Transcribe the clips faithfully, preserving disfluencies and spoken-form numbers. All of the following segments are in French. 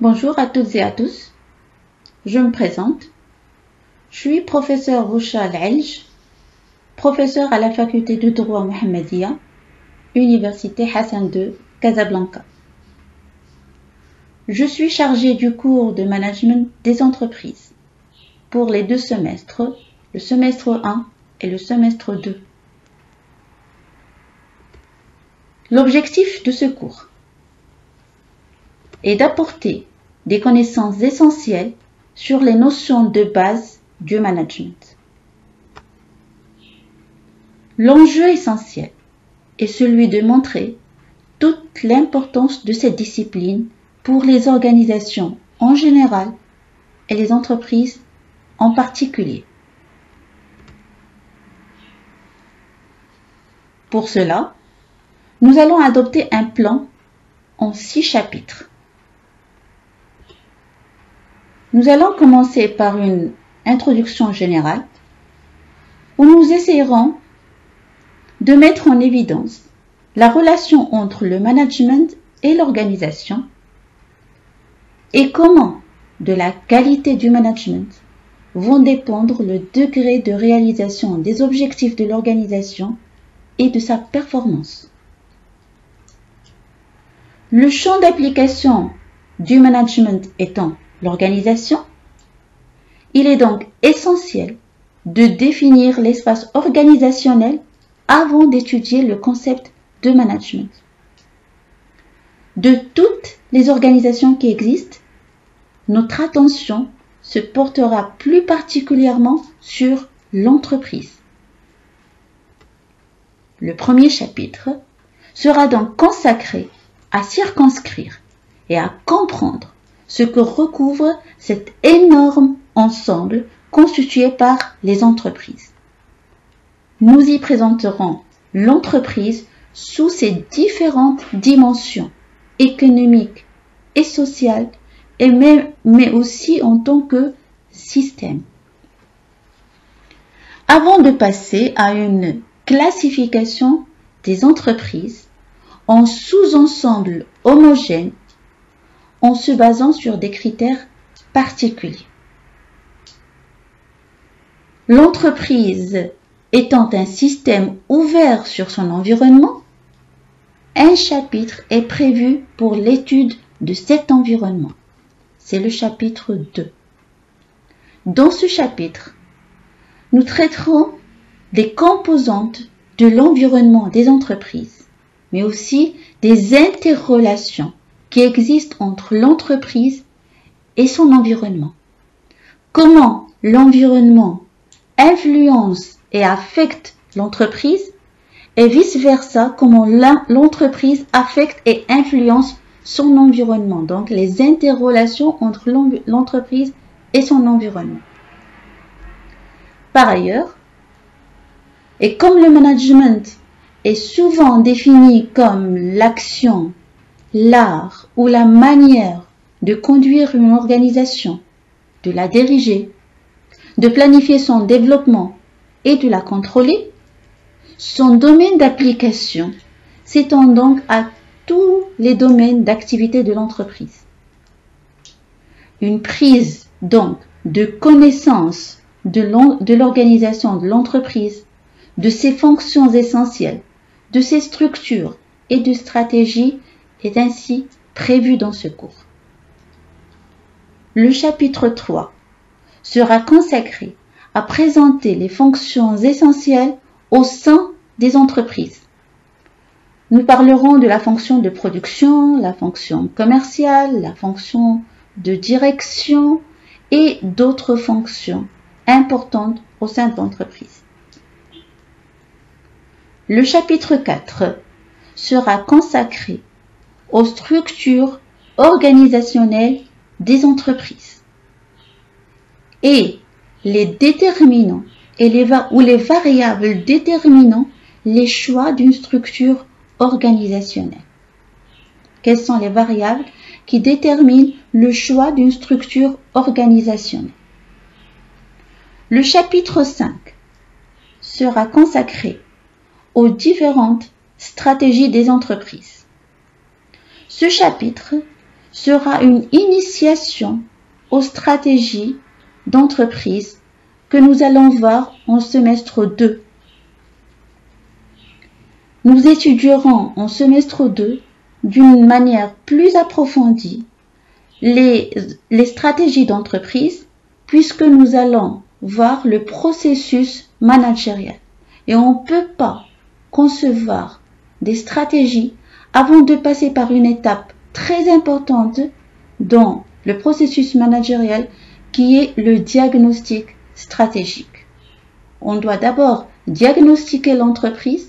Bonjour à toutes et à tous, je me présente. Je suis professeur Roucha Al-Elj, professeur à la faculté de droit Mohammedia, Université Hassan deux, Casablanca. Je suis chargée du cours de management des entreprises pour les deux semestres, le semestre un et le semestre deux. L'objectif de ce cours est d'apporter des connaissances essentielles sur les notions de base du management. L'enjeu essentiel est celui de montrer toute l'importance de cette discipline pour les organisations en général et les entreprises en particulier. Pour cela, nous allons adopter un plan en six chapitres. Nous allons commencer par une introduction générale où nous essayerons de mettre en évidence la relation entre le management et l'organisation et comment de la qualité du management vont dépendre le degré de réalisation des objectifs de l'organisation et de sa performance. Le champ d'application du management étant l'organisation, il est donc essentiel de définir l'espace organisationnel avant d'étudier le concept de management. De toutes les organisations qui existent, notre attention se portera plus particulièrement sur l'entreprise. Le premier chapitre sera donc consacré à circonscrire et à comprendre ce que recouvre cet énorme ensemble constitué par les entreprises. Nous y présenterons l'entreprise sous ses différentes dimensions économiques et sociales, et même, mais aussi en tant que système. Avant de passer à une classification des entreprises en sous-ensembles homogènes, en se basant sur des critères particuliers. L'entreprise étant un système ouvert sur son environnement, un chapitre est prévu pour l'étude de cet environnement. C'est le chapitre deux. Dans ce chapitre, nous traiterons des composantes de l'environnement des entreprises, mais aussi des interrelations qui existe entre l'entreprise et son environnement. Comment l'environnement influence et affecte l'entreprise et vice-versa, comment l'entreprise affecte et influence son environnement. Donc, les interrelations entre l'entreprise et son environnement. Par ailleurs, et comme le management est souvent défini comme l'action, l'art ou la manière de conduire une organisation, de la diriger, de planifier son développement et de la contrôler, son domaine d'application s'étend donc à tous les domaines d'activité de l'entreprise. Une prise donc de connaissance de l'organisation de l'entreprise, de ses fonctions essentielles, de ses structures et de stratégies est ainsi prévu dans ce cours. Le chapitre trois sera consacré à présenter les fonctions essentielles au sein des entreprises. Nous parlerons de la fonction de production, la fonction commerciale, la fonction de direction et d'autres fonctions importantes au sein de l'entreprise. Le chapitre quatre sera consacré aux structures organisationnelles des entreprises et les déterminants et les ou les variables déterminant les choix d'une structure organisationnelle. Quelles sont les variables qui déterminent le choix d'une structure organisationnelle? Le chapitre cinq sera consacré aux différentes stratégies des entreprises. Ce chapitre sera une initiation aux stratégies d'entreprise que nous allons voir en semestre deux. Nous étudierons en semestre deux d'une manière plus approfondie les, les stratégies d'entreprise puisque nous allons voir le processus managérial. Et on ne peut pas concevoir des stratégies avant de passer par une étape très importante dans le processus managérial qui est le diagnostic stratégique. On doit d'abord diagnostiquer l'entreprise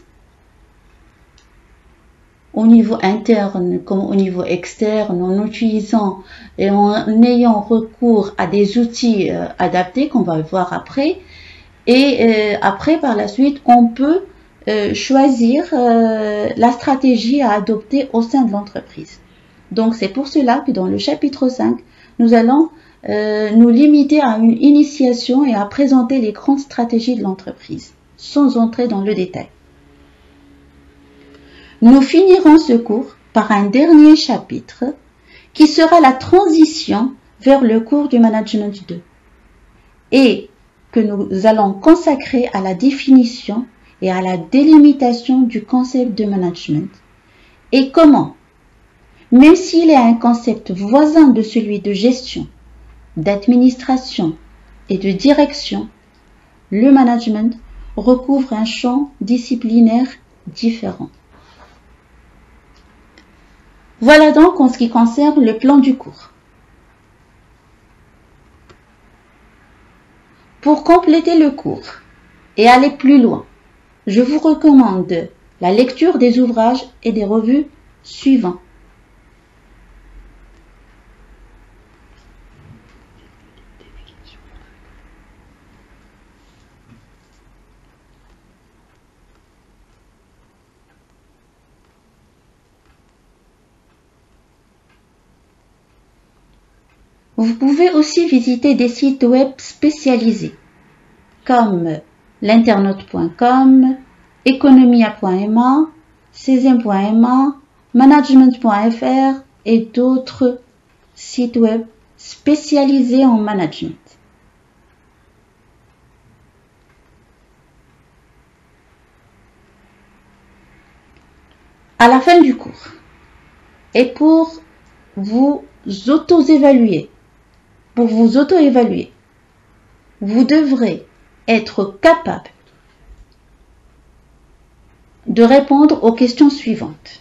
au niveau interne comme au niveau externe en utilisant et en ayant recours à des outils euh, adaptés qu'on va voir après. Et euh, après, par la suite, on peut euh, choisir euh, la stratégie à adopter au sein de l'entreprise. Donc, c'est pour cela que dans le chapitre cinq, nous allons euh, nous limiter à une initiation et à présenter les grandes stratégies de l'entreprise, sans entrer dans le détail. Nous finirons ce cours par un dernier chapitre qui sera la transition vers le cours du Management deux et que nous allons consacrer à la définition et à la délimitation du concept de management et comment, même s'il est un concept voisin de celui de gestion, d'administration et de direction, le management recouvre un champ disciplinaire différent. Voilà donc en ce qui concerne le plan du cours. Pour compléter le cours et aller plus loin, je vous recommande la lecture des ouvrages et des revues suivants. Vous pouvez aussi visiter des sites web spécialisés comme l'internaute point com, economia point m a, cesium point m a, management point f r et d'autres sites web spécialisés en management. À la fin du cours, et pour vous auto-évaluer, pour vous auto-évaluer, vous devrez être capable de répondre aux questions suivantes.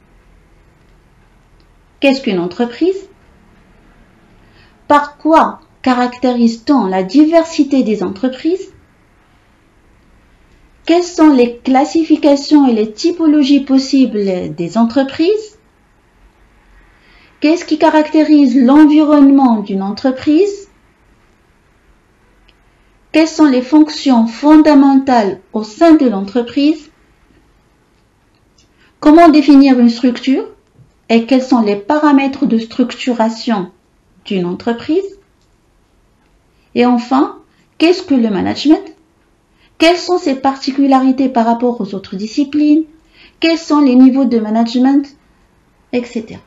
Qu'est-ce qu'une entreprise? Par quoi caractérise-t-on la diversité des entreprises? Quelles sont les classifications et les typologies possibles des entreprises? Qu'est-ce qui caractérise l'environnement d'une entreprise? Quelles sont les fonctions fondamentales au sein de l'entreprise? Comment définir une structure? Et quels sont les paramètres de structuration d'une entreprise? Et enfin, qu'est-ce que le management? Quelles sont ses particularités par rapport aux autres disciplines? Quels sont les niveaux de management? Etc.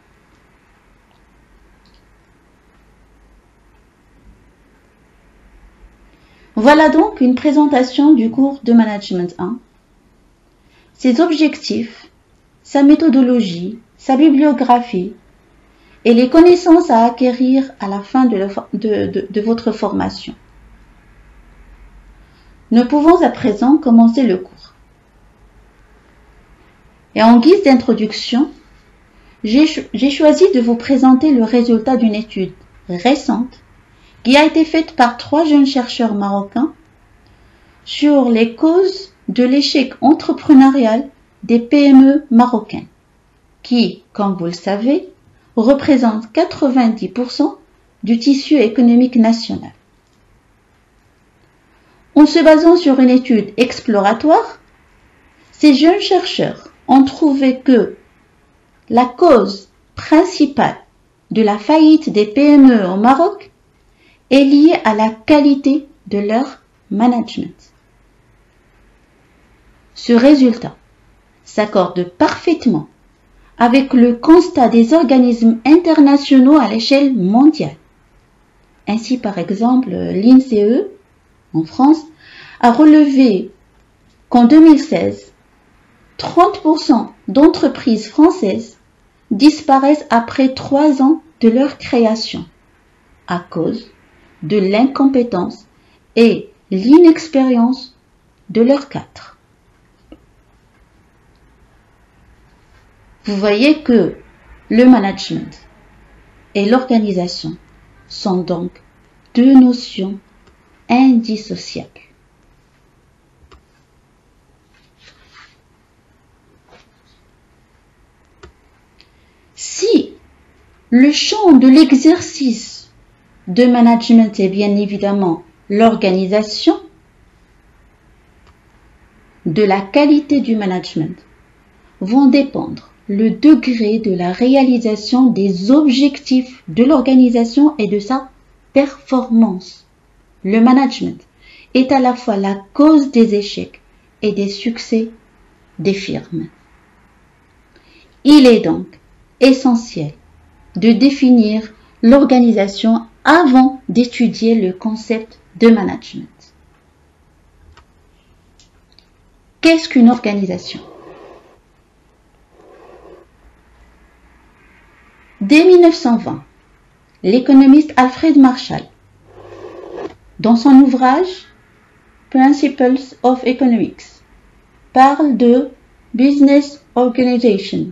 Voilà donc une présentation du cours de Management un, ses objectifs, sa méthodologie, sa bibliographie et les connaissances à acquérir à la fin de, le, de, de, de votre formation. Nous pouvons à présent commencer le cours. Et en guise d'introduction, j'ai choisi de vous présenter le résultat d'une étude récente qui a été faite par trois jeunes chercheurs marocains sur les causes de l'échec entrepreneurial des P M E marocaines, qui, comme vous le savez, représentent quatre-vingt-dix pour cent du tissu économique national. En se basant sur une étude exploratoire, ces jeunes chercheurs ont trouvé que la cause principale de la faillite des P M E au Maroc est liée à la qualité de leur management. Ce résultat s'accorde parfaitement avec le constat des organismes internationaux à l'échelle mondiale. Ainsi, par exemple, l'INSEE, en France, a relevé qu'en deux mille seize, trente pour cent d'entreprises françaises disparaissent après trois ans de leur création à cause de l'incompétence et l'inexpérience de leurs cadres. Vous voyez que le management et l'organisation sont donc deux notions indissociables. Si le champ de l'exercice de management est bien évidemment l'organisation, de la qualité du management vont dépendre le degré de la réalisation des objectifs de l'organisation et de sa performance. Le management est à la fois la cause des échecs et des succès des firmes. Il est donc essentiel de définir l'organisation avant d'étudier le concept de management. Qu'est-ce qu'une organisation? Dès mille neuf cent vingt, l'économiste Alfred Marshall, dans son ouvrage Principles of Economics, parle de Business Organization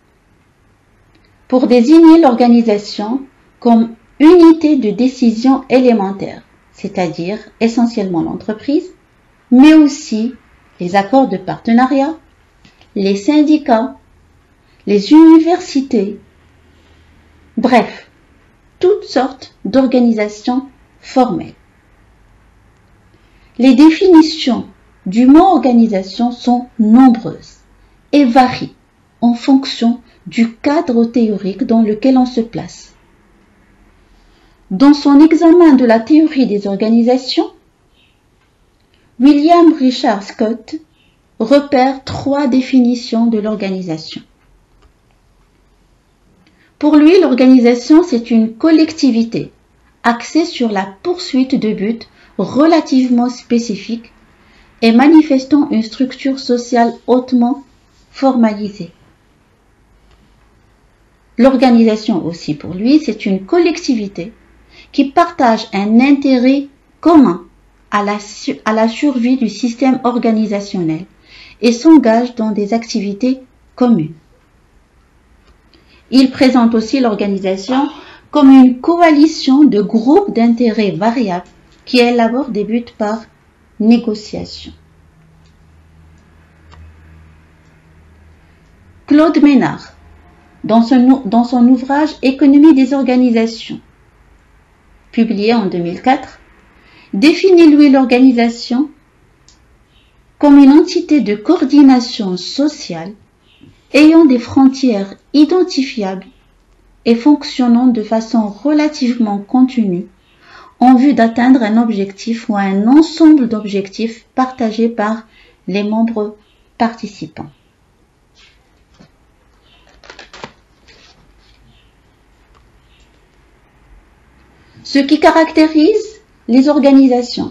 pour désigner l'organisation comme unité de décision élémentaire, c'est-à-dire essentiellement l'entreprise, mais aussi les accords de partenariat, les syndicats, les universités, bref, toutes sortes d'organisations formelles. Les définitions du mot organisation sont nombreuses et varient en fonction du cadre théorique dans lequel on se place. Dans son examen de la théorie des organisations, William Richard Scott repère trois définitions de l'organisation. Pour lui, l'organisation, c'est une collectivité axée sur la poursuite de buts relativement spécifiques et manifestant une structure sociale hautement formalisée. L'organisation aussi, pour lui, c'est une collectivité qui partage un intérêt commun à la, à la survie du système organisationnel et s'engage dans des activités communes. Il présente aussi l'organisation comme une coalition de groupes d'intérêts variables qui élaborent des buts par négociation. Claude Ménard, dans son, dans son ouvrage Économie des organisations, publié en deux mille quatre, définit lui l'organisation comme une entité de coordination sociale ayant des frontières identifiables et fonctionnant de façon relativement continue en vue d'atteindre un objectif ou un ensemble d'objectifs partagés par les membres participants. Ce qui caractérise les organisations,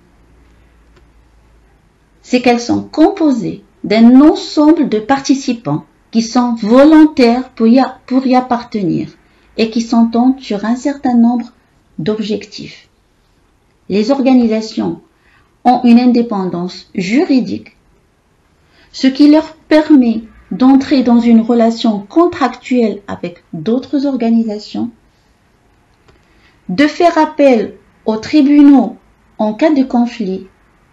c'est qu'elles sont composées d'un ensemble de participants qui sont volontaires pour y, pour y appartenir et qui s'entendent sur un certain nombre d'objectifs. Les organisations ont une indépendance juridique, ce qui leur permet d'entrer dans une relation contractuelle avec d'autres organisations, de faire appel aux tribunaux en cas de conflit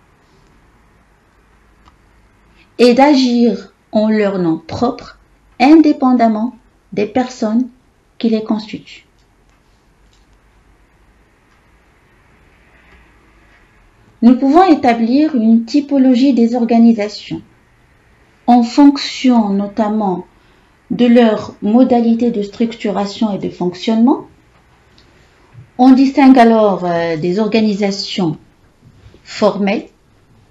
et d'agir en leur nom propre, indépendamment des personnes qui les constituent. Nous pouvons établir une typologie des organisations en fonction notamment de leur modalité de structuration et de fonctionnement. On distingue alors euh, des organisations formelles,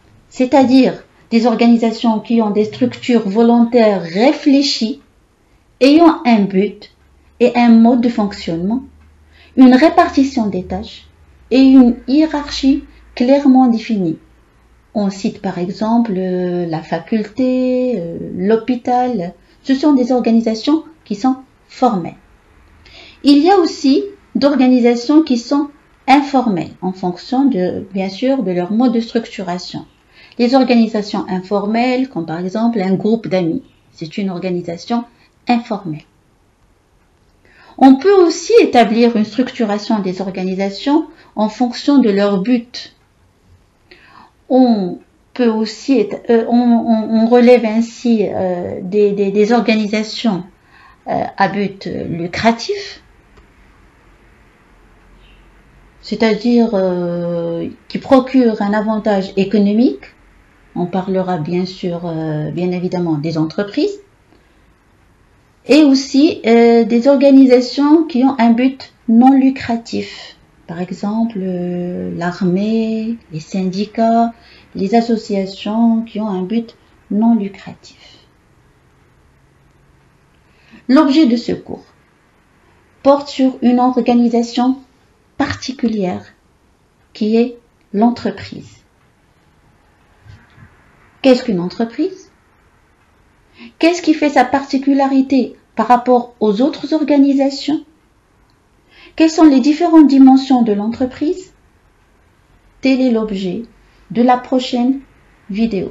c'est-à-dire des organisations qui ont des structures volontaires réfléchies ayant un but et un mode de fonctionnement, une répartition des tâches et une hiérarchie clairement définie. On cite par exemple euh, la faculté, euh, l'hôpital. Ce sont des organisations qui sont formelles. Il y a aussi d'organisations qui sont informelles en fonction de, bien sûr, de leur mode de structuration. Les organisations informelles, comme par exemple un groupe d'amis, c'est une organisation informelle. On peut aussi établir une structuration des organisations en fonction de leur but. On peut aussi, euh, on, on, on relève ainsi euh, des, des, des organisations euh, à but lucratif, c'est-à-dire euh, qui procurent un avantage économique. On parlera bien sûr, euh, bien évidemment, des entreprises, et aussi euh, des organisations qui ont un but non lucratif. Par exemple, euh, l'armée, les syndicats, les associations qui ont un but non lucratif. L'objet de ce cours porte sur une organisation particulière qui est l'entreprise. Qu'est-ce qu'une entreprise? Qu'est-ce qui fait sa particularité par rapport aux autres organisations? Quelles sont les différentes dimensions de l'entreprise? Tel est l'objet de la prochaine vidéo.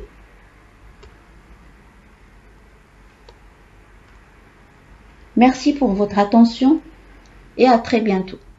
Merci pour votre attention et à très bientôt.